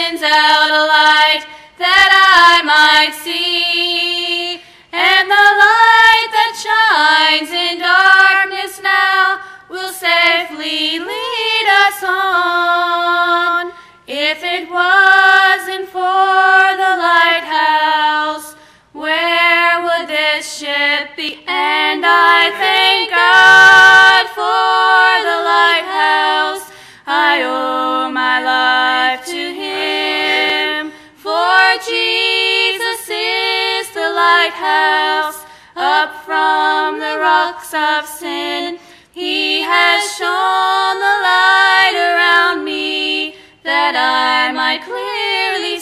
sends out a light that I might see. And the light that shines in darkness now will safely lead us on. If it wasn't for the lighthouse, where would this ship be? And I thank God for the lighthouse. I owe my life to Him, for Jesus is the lighthouse. Up from the rocks of sin, He has shone the light around me, that I might clearly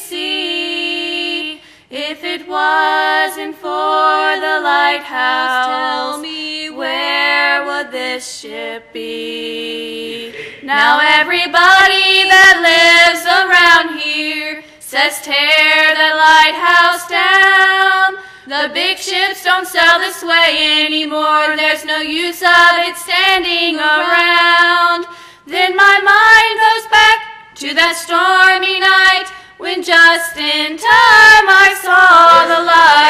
see. If it wasn't for the lighthouse, tell me, where would this ship be? Now everybody that lives around here says tear that lighthouse down. The big ships don't sail this way anymore, there's no use of it standing around. Then my mind goes back to that stormy night, when just in time I saw the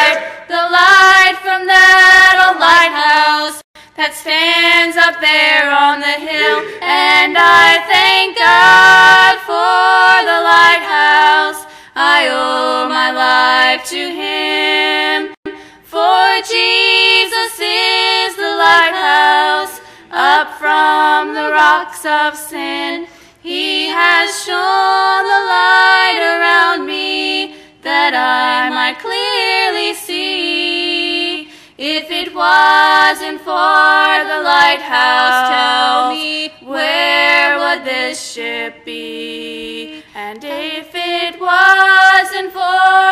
light from that old lighthouse that stands up there on the hill. And I thank God for the lighthouse. I owe my life to Him, for Jesus is the lighthouse. Up from the rocks of sin, He has shone the light around me, that I might clearly see. If it wasn't for the lighthouse, tell me, where would this ship be? And if it wasn't for